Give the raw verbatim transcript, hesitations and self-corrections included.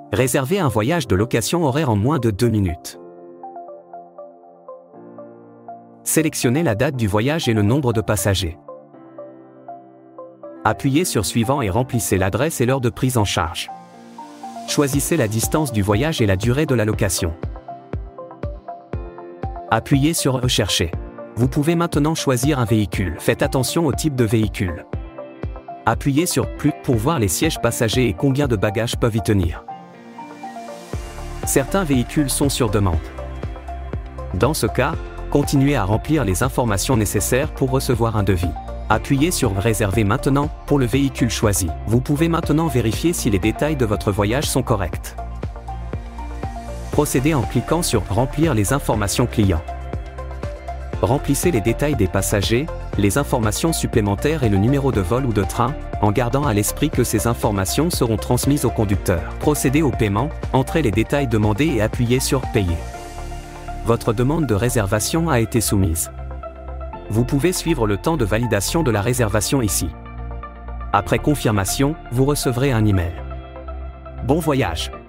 Réservez un voyage de location horaire en moins de deux minutes. Sélectionnez la date du voyage et le nombre de passagers. Appuyez sur Suivant et remplissez l'adresse et l'heure de prise en charge. Choisissez la distance du voyage et la durée de la location. Appuyez sur Rechercher. Vous pouvez maintenant choisir un véhicule. Faites attention au type de véhicule. Appuyez sur Plus pour voir les sièges passagers et combien de bagages peuvent y tenir. Certains véhicules sont sur demande. Dans ce cas, continuez à remplir les informations nécessaires pour recevoir un devis. Appuyez sur Réserver maintenant pour le véhicule choisi. Vous pouvez maintenant vérifier si les détails de votre voyage sont corrects. Procédez en cliquant sur Remplir les informations clients. Remplissez les détails des passagers, les informations supplémentaires et le numéro de vol ou de train, en gardant à l'esprit que ces informations seront transmises au conducteur. Procédez au paiement, entrez les détails demandés et appuyez sur Payer. Votre demande de réservation a été soumise. Vous pouvez suivre le temps de validation de la réservation ici. Après confirmation, vous recevrez un email. Bon voyage!